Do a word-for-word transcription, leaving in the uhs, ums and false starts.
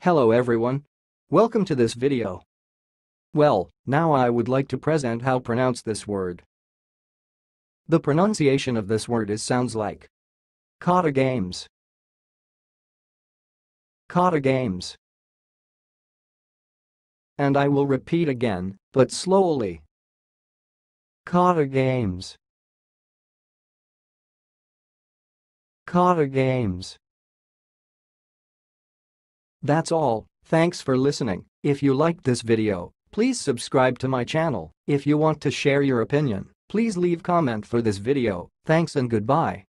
Hello everyone. Welcome to this video. Well, now I would like to present how pronounce this word. The pronunciation of this word is sounds like Kata games. Kata games. And I will repeat again, but slowly. Kata games. Kata games. That's all, thanks for listening. If you liked this video, please subscribe to my channel. If you want to share your opinion, please leave comment for this video. Thanks and goodbye.